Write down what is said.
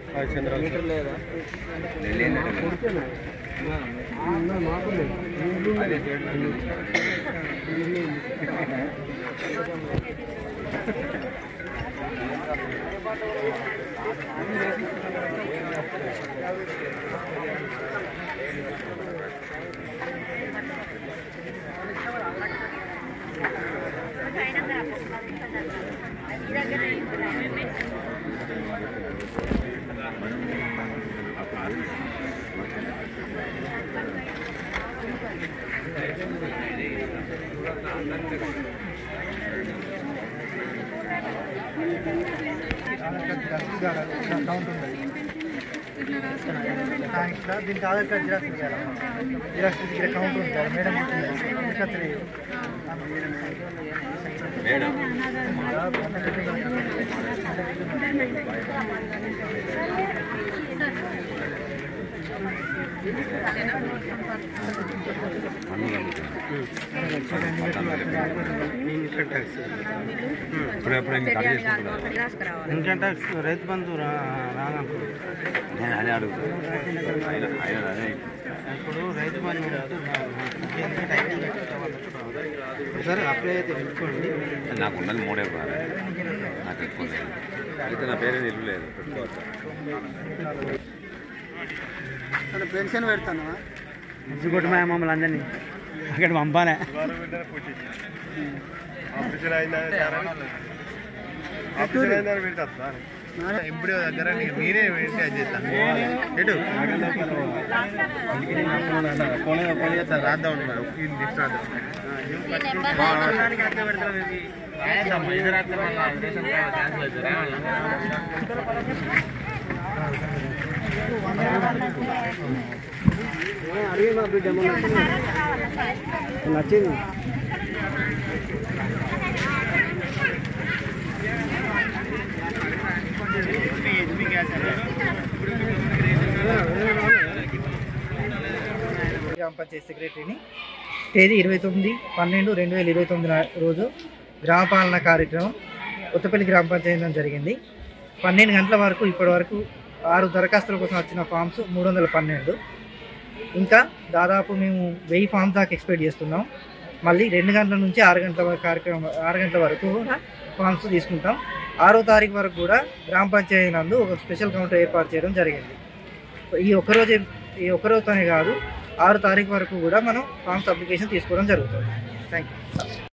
దీనికి Aadhaar card xerox xerox దగ్గర counter ఉంటారు madam income tax Rythu Bandhu నేను అదే అడుగుతాను ఇప్పుడు రైతు బంధు సార్ అప్లై అయితే పెట్టుకోండి నాకు ఉన్నది 3 ఎకరాలు నాకు ఎక్కువ అయితే నా పేరు ఇల్లు లేదు పెన్షన్ పెడతాను ఇచ్చుకోటి మమ్మల్ని అందరినీ అక్కడ పంపాలే ఇప్పుడు దగ్గర మీరే చేస్తాను ఎటు రాద్దాం ఉంటున్నారు అడిగిన బిడ్డ నచ్చింది గ్రామ పంచాయతీ సెక్రటరీని తేదీ 29/12/2029 రోజు గ్రామ పాలన కార్యక్రమం కొత్తపల్లి గ్రామ పంచాయతీ జరిగింది. 12 గంటల వరకు ఇప్పటి వరకు 6 దరఖాస్తుల కోసం వచ్చిన ఫామ్స్ 312. ఇంకా దాదాపు మేము 1000 ఫామ్స్ దాకా ఎక్స్పెక్ట్ చేస్తున్నాం. మళ్ళీ 2 గంటల నుంచి 6 గంటల వరకు కార్యక్రమం 6 గంటల వరకు ఫామ్స్ తీసుకుంటాం. 6వ తారీఖు వరకు కూడా గ్రామ పంచాయతీ నందు ఒక స్పెషల్ కౌంటర్ ఏర్పాటు చేయడం జరిగింది. ఈ ఒక్కరోజుతోనే కాదు 6 తారీఖు వరకు కూడా మనం ఫామ్స్ అప్లికేషన్ తీసుకోవడం జరుగుతుంది. Thank you.